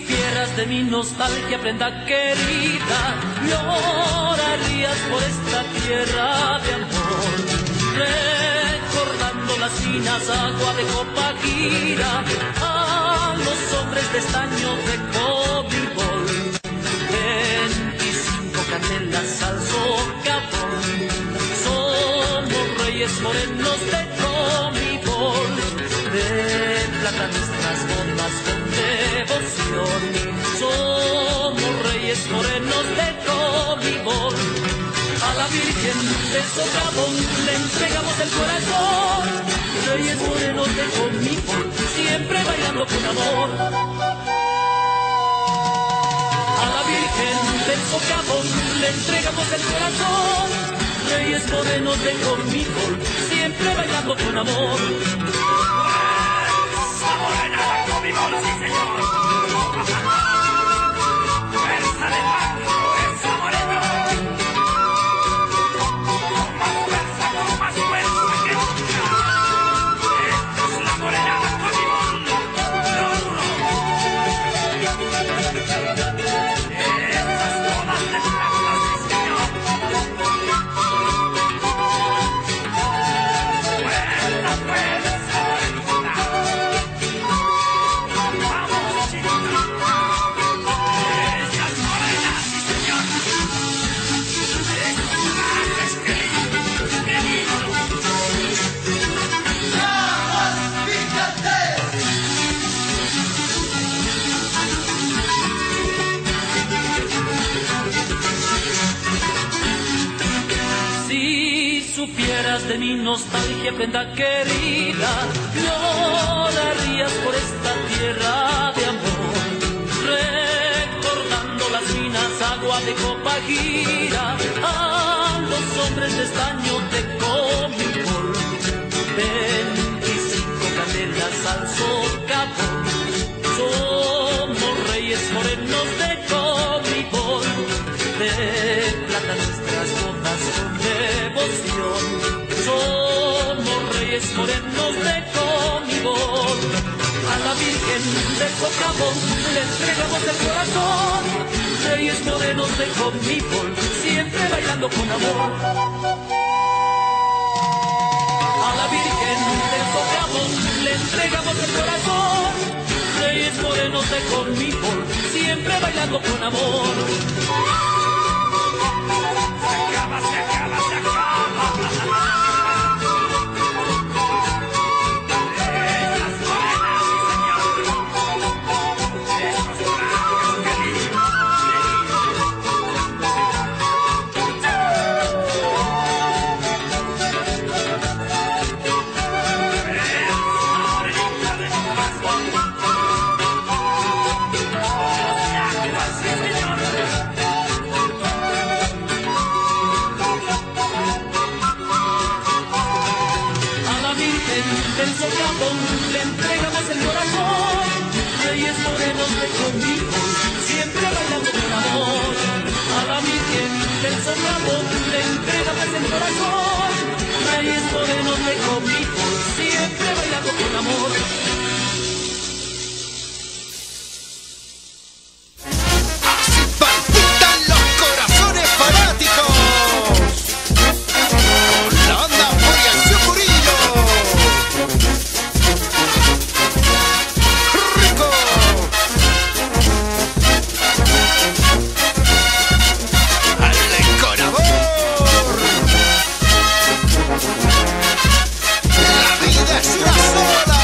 supieras de mi nostalgia, prenda querida, llorarías por esta tierra de amor. Recordando las finas aguas de Copaquira, a los hombres de estaño de Cobibol, 25 canelas al socavón. Somos reyes morenos de Comibol, de plata nuestras bombas con devoción. Somos reyes morenos de Comibol. A la Virgen del Socavón le entregamos el corazón. Reyes morenos de Comibol, siempre bailando con amor. A la Virgen del Socavón le entregamos el corazón. Reyes morenos de Comibol, siempre bailando con amor. ¡Fuerza morena de Comibol, sí señor! ¡Fuerza de tango, esa morena! Con más fuerza que nunca. Esta es la morena de Comibol, lo duro. Estas todas de plata, sí señor. Fuerza, fuerza, morenita. Vamos, chinita. Esas morenas, sí señor. Estos trajes que lindo. Si supieras de mi nostalgia, prenda querida, llorarías por esta tierra de amor. Recordando las finas aguas de Copaquira, a los hombres de estaño de Comibol, 25 canelas al socavón. Somos reyes morenos de Comibol, de plata nuestras bodas con devoción. Somos reyes morenos de Comibol. A la Virgen del Socavón le entregamos el corazón. Reyes morenos de Comibol, siempre bailando con amor. A la Virgen del Socavón le entregamos el corazón. Reyes morenos de Comibol, siempre bailando con amor. Se acaba, se acaba, se acaba. Esas morenas, sí señor. Estos trajes que lindo, morenita de corazón. Los aguas, sí señor. A la Virgen del Socavón le entregamos el corazón. Reyes morenos de Comibol, siempre bailando con amor. A la Virgen del Socavón le entregamos el corazón. Reyes morenos de Comibol, siempre bailando con amor. Así palpitan los corazones fanáticos. Con la banda Furiación Murillo. ¡Rico! ¡Dale con amor! La vida es una sola.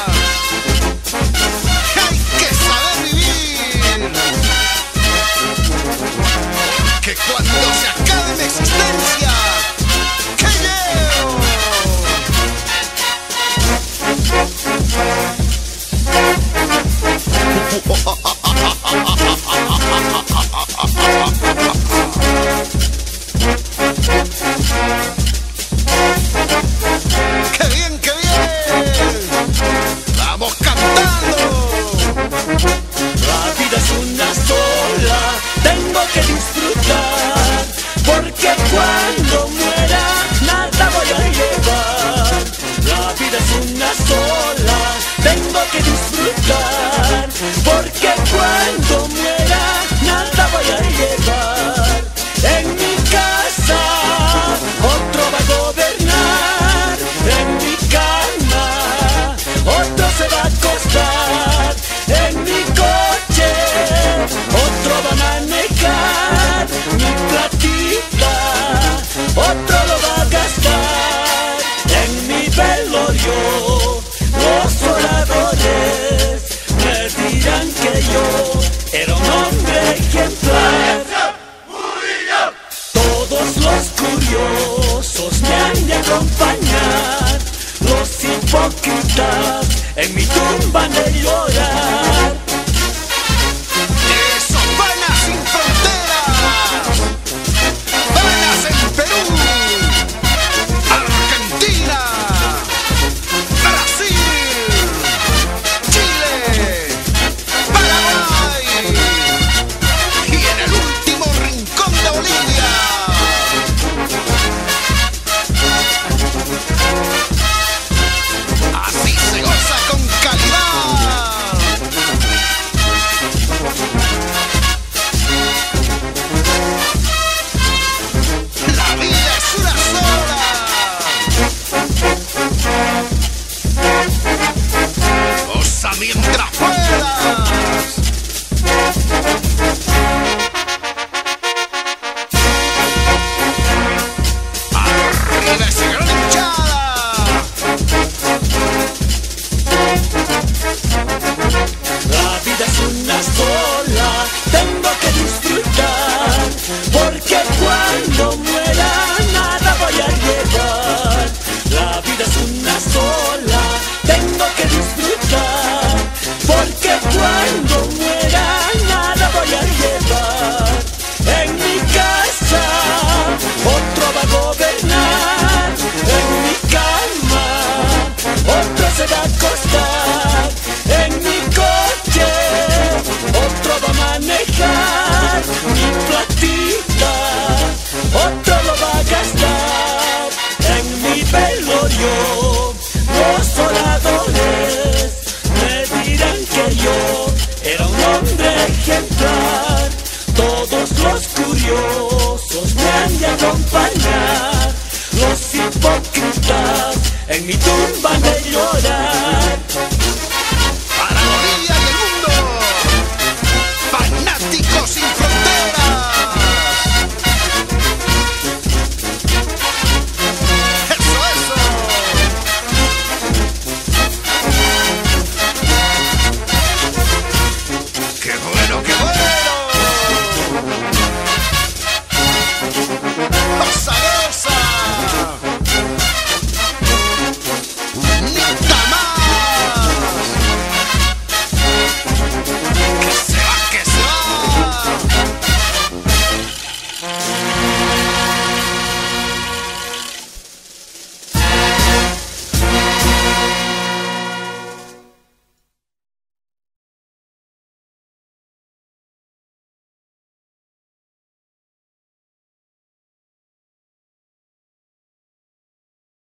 Hay que saber vivir. Que cuando se acabe mi existencia, que llevo. ¡Qué bien, qué bien! ¡Vamos cantando! La vida es una sola, tengo que disfrutar, porque cuando muera nada voy a llevar. La vida es una sola, tengo que disfrutar, porque cuando velorio, los oradores me dirán que yo era un hombre ejemplar. Todos los curiosos me han de acompañar, los hipócritas en mi tumba han de llorar. Eso, Panas sin fronteras, Panas en Perú, Argentina, Brasil, Chile, Paraguay y en el último rincón de Bolivia. Así se goza con calidad. La vida es una sola. Goza mientras puedas. Arriba esa gran hinchada. La vida es una sola, tengo que disfrutar, porque cuando muera nada voy a llevar. La vida es una sola, tengo que disfrutar, porque cuando muera nada voy a llevar. En mi casa otro va a gobernar, en mi cama otro se va a acostar, en mi coche otro va a manejar, mi platita otro lo va a gastar. En mi velorio los oradores me dirán que yo era un hombre ejemplar. Todos los curiosos me han de acompañar, los hipócritas en mi tumba han de llorar.